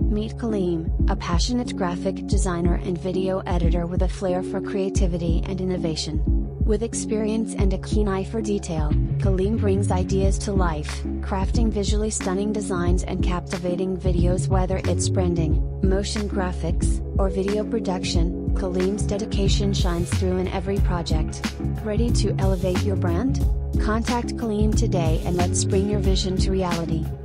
Meet Kaleem, a passionate graphic designer and video editor with a flair for creativity and innovation. With experience and a keen eye for detail, Kaleem brings ideas to life, crafting visually stunning designs and captivating videos. Whether it's branding, motion graphics, or video production, Kaleem's dedication shines through in every project. Ready to elevate your brand? Contact Kaleem today and let's bring your vision to reality.